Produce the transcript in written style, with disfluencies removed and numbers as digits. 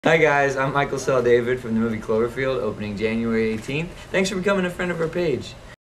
Hi guys, I'm Michael Stahl-David from the movie Cloverfield, opening January 18th. Thanks for becoming a friend of our page.